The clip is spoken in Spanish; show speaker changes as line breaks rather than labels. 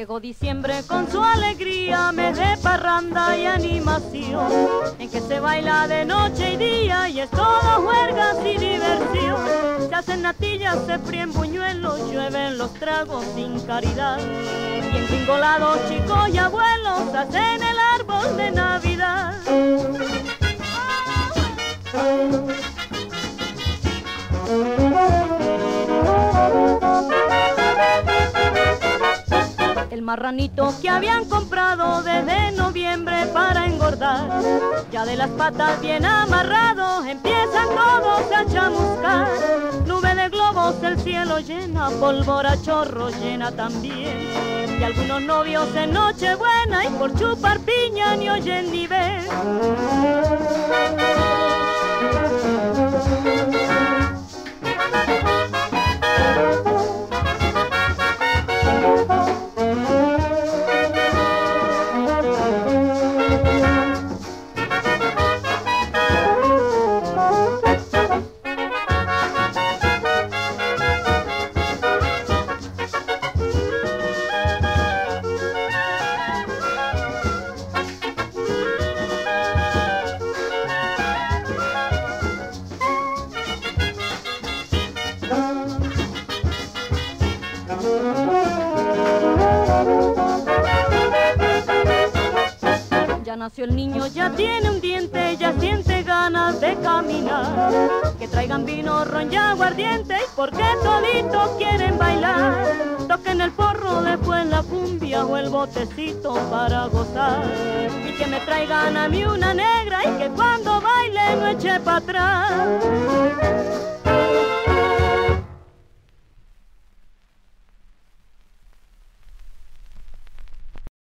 Llegó diciembre con su alegría, mes de parranda y animación, en que se baila de noche y día y es toda juergas y diversión. Se hacen natillas, se fríen buñuelos, llueven los tragos sin caridad, y engringolados chicos y abuelos hacen el árbol de Navidad. El marranito que habían comprado desde noviembre para engordar, ya de las patas bien amarrados empiezan todos a chamuscar. Nube de globos el cielo llena, pólvora chorro llena también, y algunos novios en Nochebuena y por chupar piña ni oyen ni ven. Ya nació el niño, ya tiene un diente, ya siente ganas de caminar. Que traigan vino, ron y aguardiente, y porque toditos quieren bailar. Toquen el porro, después la cumbia o el botecito para gozar. Y que me traigan a mí una negra y que cuando baile no eche para atrás.